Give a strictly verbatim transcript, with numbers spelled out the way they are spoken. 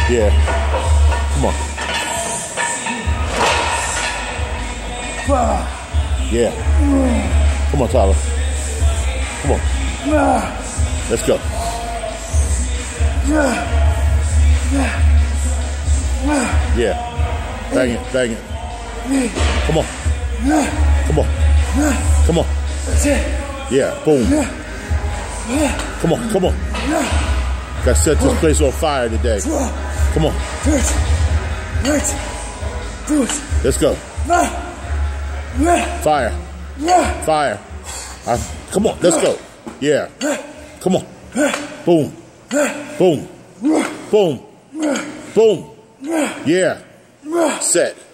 Yeah. Come on. Yeah. Come on, Tyler. Come on. Let's go. Yeah. Bang it, bang it. Come on. Come on. Come on. Yeah, boom. Come on, come on. Gotta set this place on fire today. Come on. Let's go. Fire. Fire. Uh, come on, let's go. Yeah. Come on. Boom. Boom. Boom. Boom. Yeah. Set.